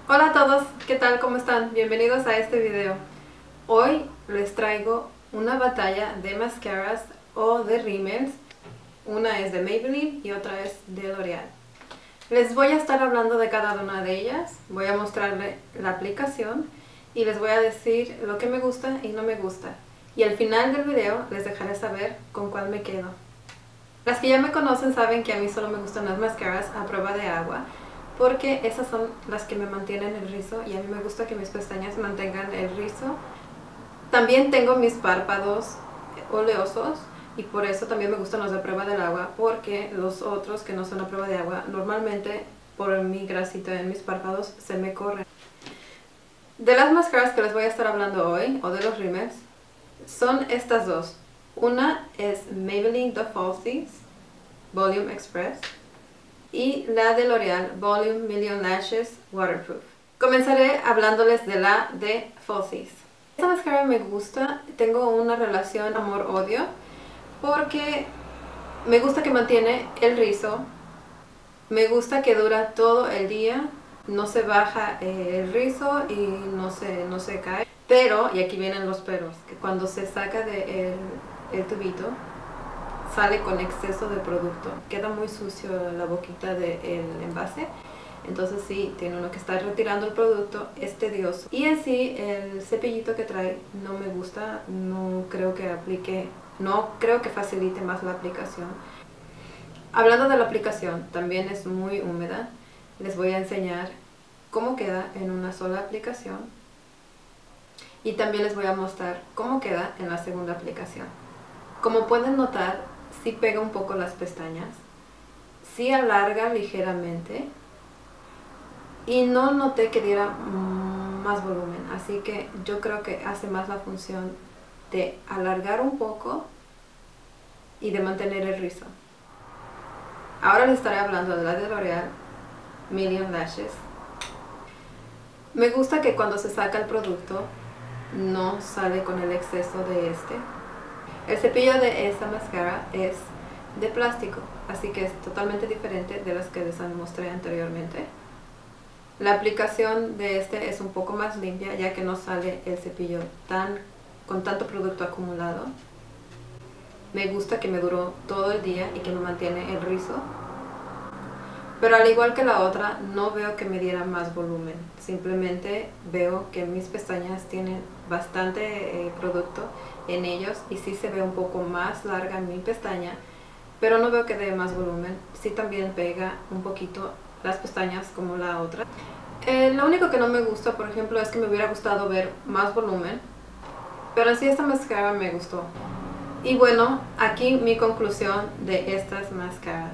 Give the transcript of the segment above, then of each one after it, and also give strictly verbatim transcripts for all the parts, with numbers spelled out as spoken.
Hola a todos, ¿qué tal? ¿Cómo están? Bienvenidos a este video. Hoy les traigo una batalla de mascaras o de rímels. Una es de Maybelline y otra es de L'Oreal. Les voy a estar hablando de cada una de ellas, voy a mostrarles la aplicación y les voy a decir lo que me gusta y no me gusta. Y al final del video les dejaré saber con cuál me quedo. Las que ya me conocen saben que a mí solo me gustan las mascaras a prueba de agua, porque esas son las que me mantienen el rizo y a mí me gusta que mis pestañas mantengan el rizo. También tengo mis párpados oleosos y por eso también me gustan los de prueba del agua, porque los otros que no son a prueba de agua normalmente por mi grasita en mis párpados se me corren. De las máscaras que les voy a estar hablando hoy, o de los rímels, son estas dos. Una es Maybelline The Falsies Volume Express y la de L'Oreal Volume Million Lashes Waterproof. Comenzaré hablándoles de la de Falsies. Esta máscara me gusta, tengo una relación amor-odio porque me gusta que mantiene el rizo, me gusta que dura todo el día, no se baja el rizo y no se, no se cae. Pero, y aquí vienen los peros, que cuando se saca de el, el tubito sale con exceso de producto, queda muy sucio la boquita del envase, entonces sí, tiene uno que estar retirando el producto, es tedioso. Y en sí, el cepillito que trae no me gusta, no creo que aplique, no creo que facilite más la aplicación. Hablando de la aplicación, también es muy húmeda, les voy a enseñar cómo queda en una sola aplicación y también les voy a mostrar cómo queda en la segunda aplicación. Como pueden notar, sí pega un poco las pestañas, sí alarga ligeramente y no noté que diera más volumen, así que yo creo que hace más la función de alargar un poco y de mantener el rizo. Ahora les estaré hablando de la de L'Oreal Million Lashes. Me gusta que cuando se saca el producto no sale con el exceso de este. El cepillo de esta máscara es de plástico, así que es totalmente diferente de las que les mostré anteriormente. La aplicación de este es un poco más limpia, ya que no sale el cepillo tan, con tanto producto acumulado. Me gusta que me duró todo el día y que me mantiene el rizo. Pero al igual que la otra, no veo que me diera más volumen. Simplemente veo que mis pestañas tienen bastante eh, producto en ellos y sí se ve un poco más larga mi pestaña, pero no veo que dé más volumen. Sí también pega un poquito las pestañas como la otra. Eh, lo único que no me gusta, por ejemplo, es que me hubiera gustado ver más volumen, pero sí esta máscara me gustó. Y bueno, aquí mi conclusión de estas máscaras.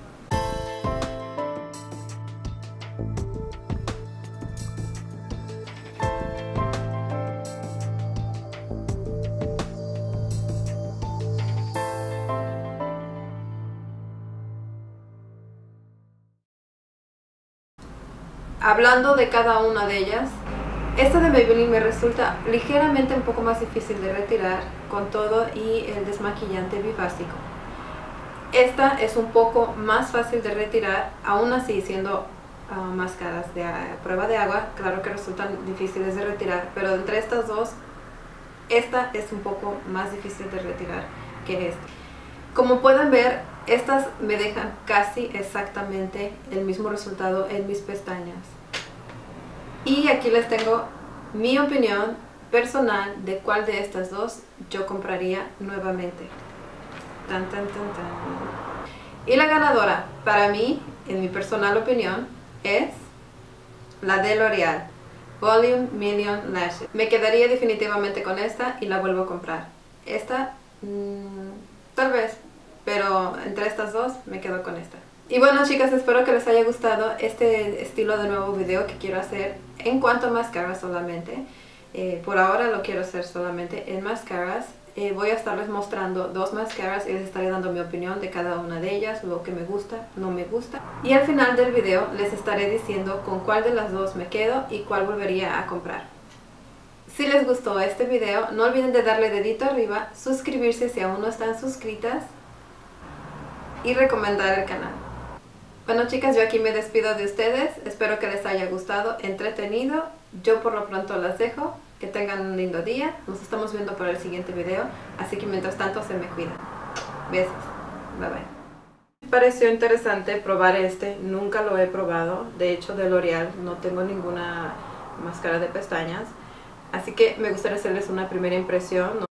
Hablando de cada una de ellas, esta de Maybelline me resulta ligeramente un poco más difícil de retirar con todo y el desmaquillante bifásico. Esta es un poco más fácil de retirar, aún así siendo uh, máscaras de uh, prueba de agua, claro que resultan difíciles de retirar, pero entre estas dos, esta es un poco más difícil de retirar que esta. Como pueden ver, estas me dejan casi exactamente el mismo resultado en mis pestañas. Y aquí les tengo mi opinión personal de cuál de estas dos yo compraría nuevamente. Tan, tan, tan, tan. Y la ganadora, para mí, en mi personal opinión, es la de L'Oreal Volume Million Lashes. Me quedaría definitivamente con esta y la vuelvo a comprar. Esta, mmm, tal vez, pero entre estas dos me quedo con esta. Y bueno, chicas, espero que les haya gustado este estilo de nuevo video que quiero hacer en cuanto a máscaras solamente. Eh, por ahora lo quiero hacer solamente en máscaras. Eh, voy a estarles mostrando dos máscaras y les estaré dando mi opinión de cada una de ellas, lo que me gusta, no me gusta. Y al final del video les estaré diciendo con cuál de las dos me quedo y cuál volvería a comprar. Si les gustó este video, no olviden de darle dedito arriba, suscribirse si aún no están suscritas y recomendar el canal. Bueno chicas, yo aquí me despido de ustedes, espero que les haya gustado, entretenido. Yo por lo pronto las dejo, que tengan un lindo día, nos estamos viendo para el siguiente video, así que mientras tanto se me cuidan. Besos, bye bye. Me pareció interesante probar este, nunca lo he probado, de hecho de L'Oreal no tengo ninguna máscara de pestañas, así que me gustaría hacerles una primera impresión.